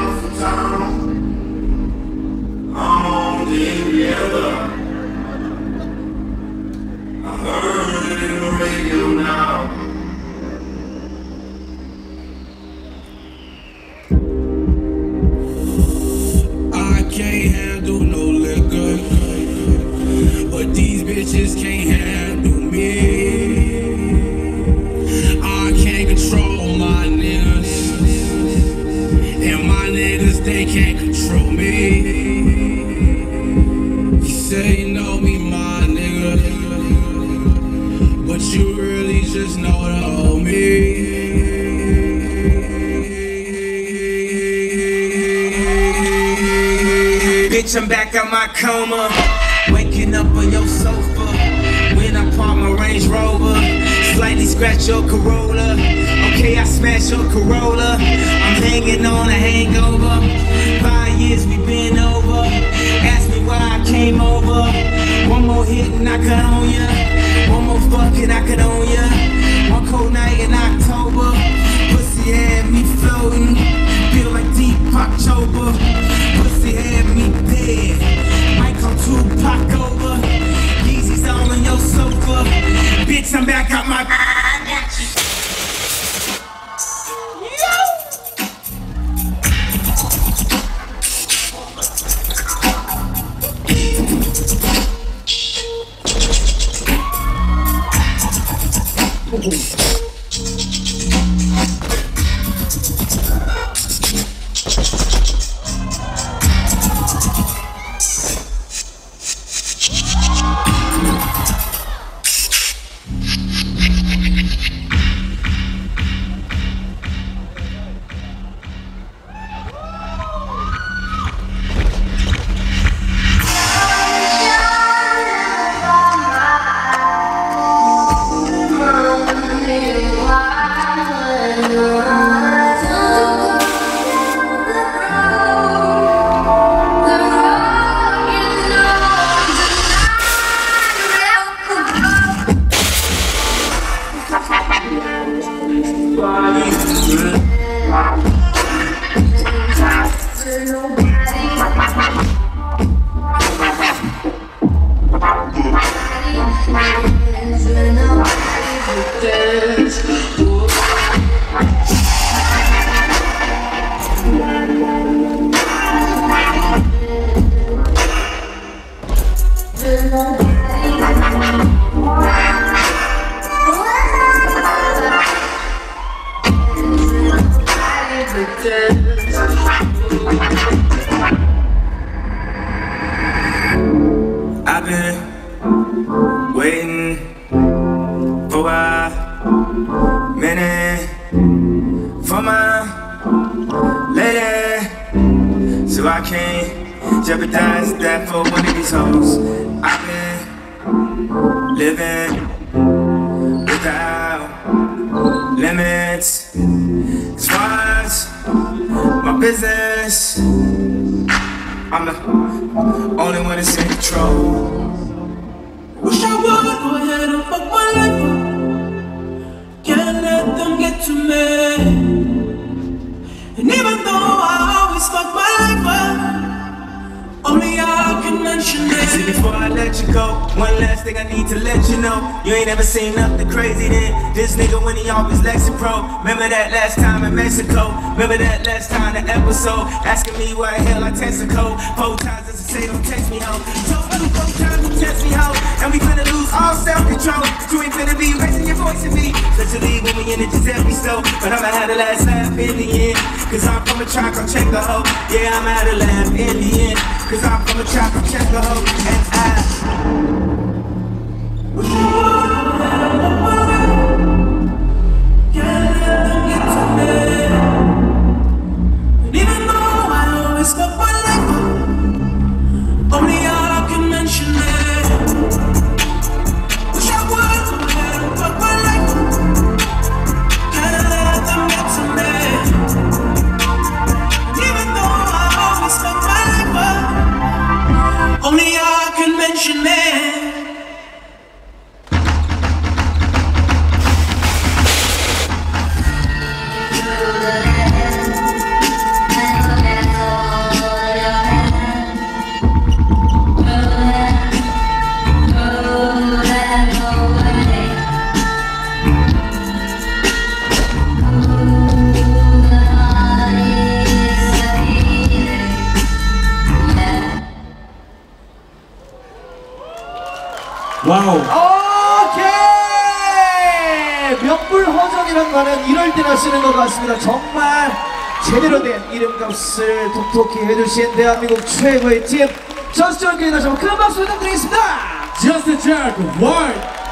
I'm back out my coma, waking up on your sofa. When I park my Range Rover, slightly scratch your Corolla. Okay, I smash your Corolla. I'm hanging on a hangover. 5 years we been over. Ask me why I came over. One more hit and I could own ya. One more fucking I could own ya. One cold night in October, pussy had me floating. Feel like deep October. Pussy had me dead. Might come Tupac over. Yeezys all on your sofa. Bitch, I'm back out my. I got you. I've been waiting for a minute for my lady, so I can't jeopardize that for one of these hoes. I've been living without limits. As far as my business, I'm the only one that's in control. Wish I would go ahead and fuck my life up. Can't let them get to me. And even though I always fuck my life up, only I can mention it. See, before I let you go, one last thing I need to let you know. You ain't ever seen nothing crazy then. This nigga when he always Lexapro. Remember that last time in Mexico? Remember that last time the episode? Asking me why the hell I text a code. 4 times as I say don't text me home. Told you 4 times you text me home. And we finna lose all self-control. You ain't finna be raising your voice at me. Especially when we in the Giuseppe store. But I'ma have the last laugh in the end. Cause I'm from a track, I'll check the hoe. Yeah, I'ma have the laugh in the end. Cause I'm from a track, I'll check the hoe. And I 와우. 오케이! 명불허전이란 말은 이럴 때나 쓰는 것 같습니다. 정말 제대로 된 이름값을 톡톡히 해주신 대한민국 최고의 팀 저스트 저크에 다시 한번 큰 박수 부탁드리겠습니다. Just a Jerk World.